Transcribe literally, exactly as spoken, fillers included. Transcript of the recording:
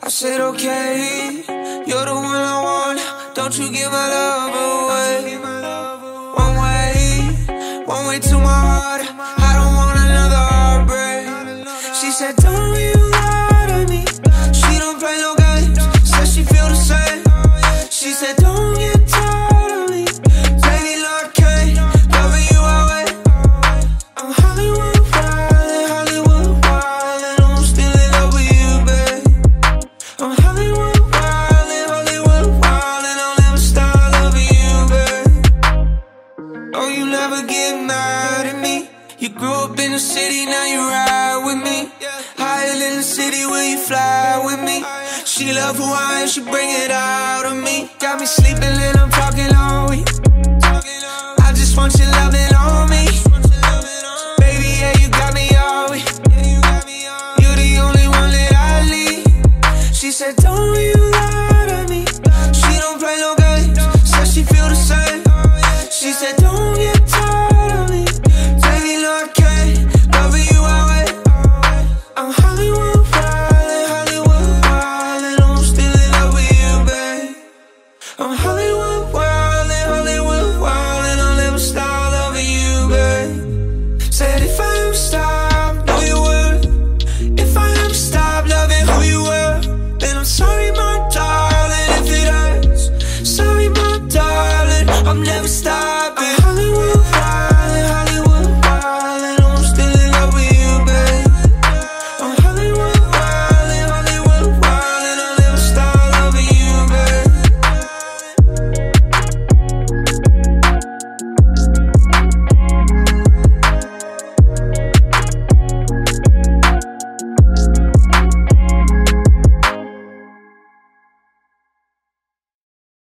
I said okay, you're the one I want. Don't you give my love away. One way, one way to my heart. I don't want another heartbreak. She said don't you lie to me. She don't play no games. Said she feel the same. She said don't get tired of me. Take it like Kane, loving you away. I'm Hollywood wildin', Hollywood wildin'. I'm still in love with you, babe. I'm Hollywood wildin', Hollywood wildin'. I'll never stop loving you, babe. Oh, you never get mad at me. You grew up in the city, now you ride with me. Higher than the city, will you fly with me? She love who I am, she bring it out of me. Got me sleeping and I'm talking all week.